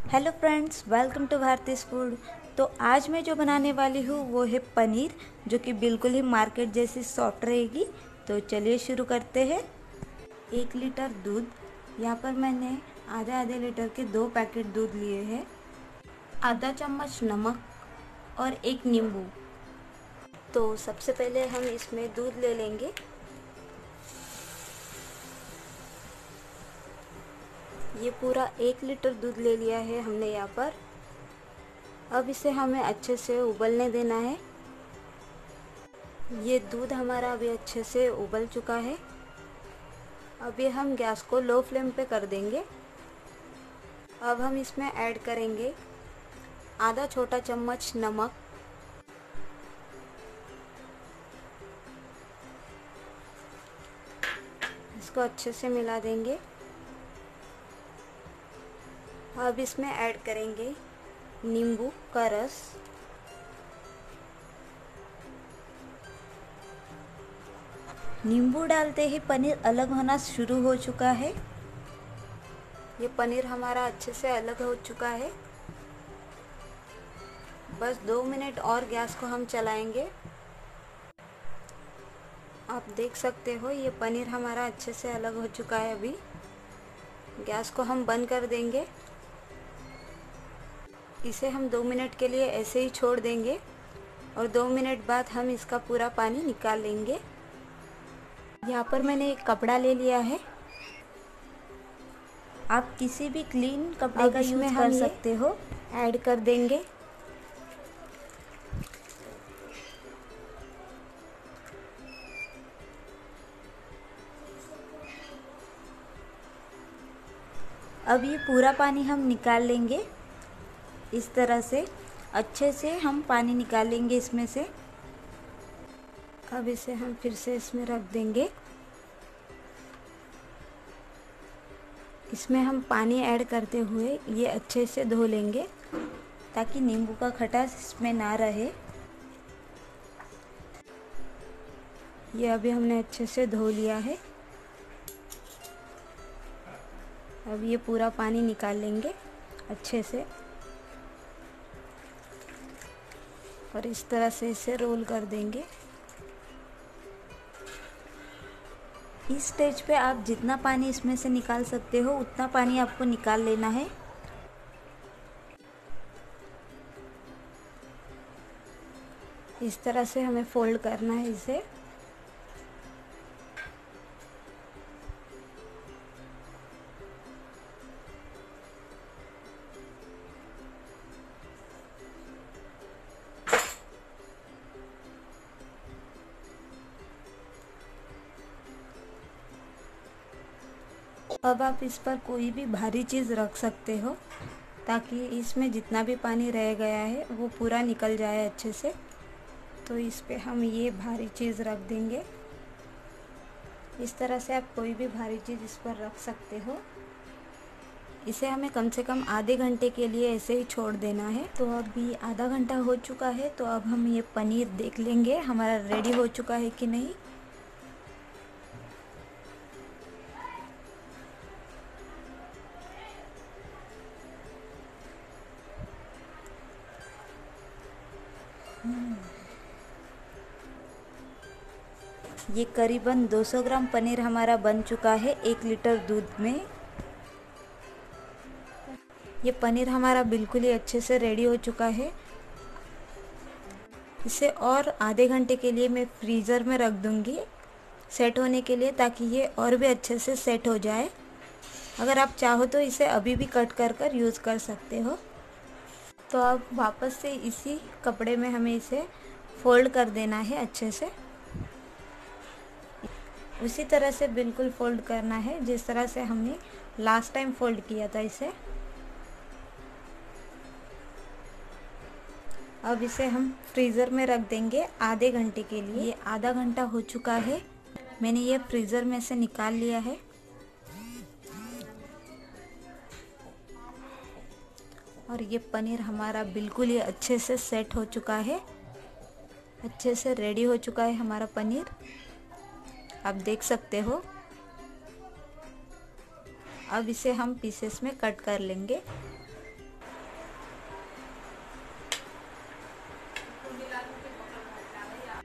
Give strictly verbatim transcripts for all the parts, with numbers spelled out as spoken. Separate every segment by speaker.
Speaker 1: Hello friends, welcome to भारतीज food. तो आज मैं जो बनाने वाली हूँ वो है पनीर, जो कि बिल्कुल ही मार्केट जैसी सॉफ्ट रहेगी। तो चलिए शुरू करते हैं। एक लीटर दूध, यहाँ पर मैंने आधे आधे लीटर के दो पैकेट दूध लिए हैं। आधा चम्मच नमक और एक नींबू। तो सबसे पहले हम इसमें दूध ले लेंगे। ये पूरा एक लीटर दूध ले लिया है हमने यहाँ पर। अब इसे हमें अच्छे से उबलने देना है। ये दूध हमारा अभी अच्छे से उबल चुका है। अभी हम गैस को लो फ्लेम पे कर देंगे। अब हम इसमें ऐड करेंगे आधा छोटा चम्मच नमक, इसको अच्छे से मिला देंगे। अब इसमें ऐड करेंगे नींबू का रस। नींबू डालते ही पनीर अलग होना शुरू हो चुका है। ये पनीर हमारा अच्छे से अलग हो चुका है। बस दो मिनट और गैस को हम चलाएंगे। आप देख सकते हो ये पनीर हमारा अच्छे से अलग हो चुका है। अभी गैस को हम बंद कर देंगे। इसे हम दो मिनट के लिए ऐसे ही छोड़ देंगे और दो मिनट बाद हम इसका पूरा पानी निकाल लेंगे। यहाँ पर मैंने एक कपड़ा ले लिया है। आप किसी भी क्लीन कपड़े का यूज कर सकते हो। ऐड कर देंगे। अब ये पूरा पानी हम निकाल लेंगे। इस तरह से अच्छे से हम पानी निकाल लेंगे इसमें से। अब इसे हम फिर से इसमें रख देंगे। इसमें हम पानी ऐड करते हुए ये अच्छे से धो लेंगे ताकि नींबू का खटास इसमें ना रहे। ये अभी हमने अच्छे से धो लिया है। अब ये पूरा पानी निकाल लेंगे अच्छे से और इस तरह से इसे रोल कर देंगे। इस स्टेज पे आप जितना पानी इसमें से निकाल सकते हो उतना पानी आपको निकाल लेना है। इस तरह से हमें फोल्ड करना है इसे। अब आप इस पर कोई भी भारी चीज़ रख सकते हो ताकि इसमें जितना भी पानी रह गया है वो पूरा निकल जाए अच्छे से। तो इस पे हम ये भारी चीज़ रख देंगे। इस तरह से आप कोई भी भारी चीज़ इस पर रख सकते हो। इसे हमें कम से कम आधे घंटे के लिए ऐसे ही छोड़ देना है। तो अभी आधा घंटा हो चुका है। तो अब हम ये पनीर देख लेंगे हमारा रेडी हो चुका है कि नहीं। ये करीबन दो सौ ग्राम पनीर हमारा बन चुका है एक लीटर दूध में। ये पनीर हमारा बिल्कुल ही अच्छे से रेडी हो चुका है। इसे और आधे घंटे के लिए मैं फ्रीज़र में रख दूंगी सेट होने के लिए, ताकि ये और भी अच्छे से सेट हो जाए। अगर आप चाहो तो इसे अभी भी कट कर कर यूज़ कर सकते हो। तो अब वापस से इसी कपड़े में हमें इसे फोल्ड कर देना है अच्छे से। उसी तरह से बिल्कुल फोल्ड करना है जिस तरह से हमने लास्ट टाइम फोल्ड किया था इसे। अब इसे हम फ्रीज़र में रख देंगे आधे घंटे के लिए। ये आधा घंटा हो चुका है। मैंने ये फ्रीज़र में से निकाल लिया है। और ये पनीर हमारा बिल्कुल ही अच्छे से सेट हो चुका है। अच्छे से रेडी हो चुका है हमारा पनीर, आप देख सकते हो। अब इसे हम पीसेस में कट कर लेंगे।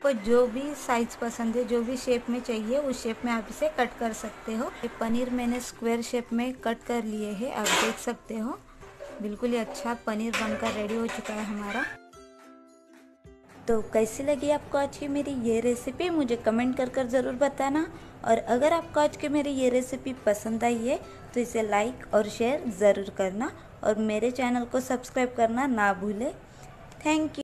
Speaker 1: आपको जो भी साइज़ पसंद है, जो भी शेप में चाहिए उस शेप में आप इसे कट कर सकते हो। ये पनीर मैंने स्क्वायर शेप में कट कर लिए हैं, आप देख सकते हो। बिल्कुल ही अच्छा पनीर बनकर रेडी हो चुका है हमारा। तो कैसी लगी आपको आज की मेरी ये रेसिपी, मुझे कमेंट कर कर ज़रूर बताना। और अगर आपको आज की मेरी ये रेसिपी पसंद आई है तो इसे लाइक और शेयर ज़रूर करना और मेरे चैनल को सब्सक्राइब करना ना भूलें। Thank you.